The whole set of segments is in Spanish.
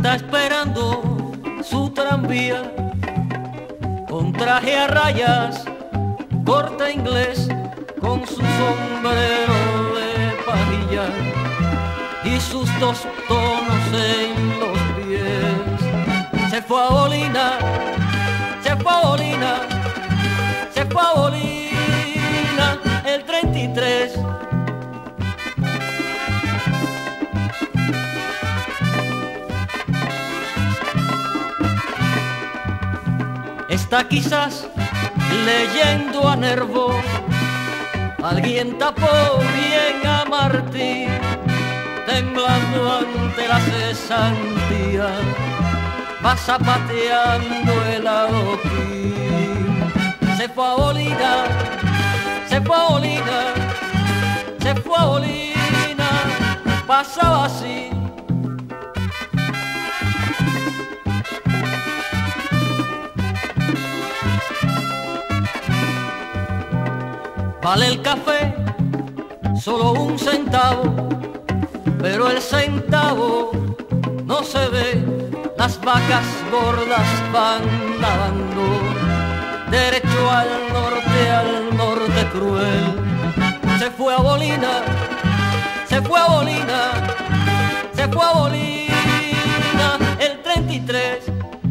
está esperando su tranvía con traje a rayas, corte inglés, con su sombrero de pajilla y sus dos tonos en los pies. Se fue a Bolina, se fue a Bolina, se fue a Bolina el 33. Está quizás leyendo a Nervo, alguien tapó bien a Martí, temblando ante la cesantía, va zapateando el adoquín. Se fue a Bolina, se fue a Bolina, se fue a Bolina, pasaba así. Vale el café solo 1 centavo, pero el centavo no se ve. Las vacas gordas van nadando derecho al norte cruel. Se fue a Bolina, se fue a Bolina, se fue a Bolina el 33.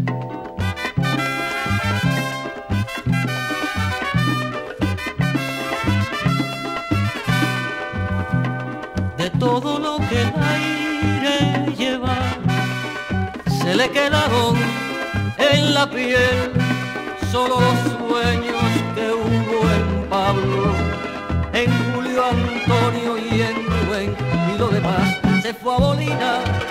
De todo lo que el aire lleva, se le quedaron en la piel solo los sueños que hubo en Pablo, en Julio Antonio y en Rubén, y lo demás se fue a Bolina.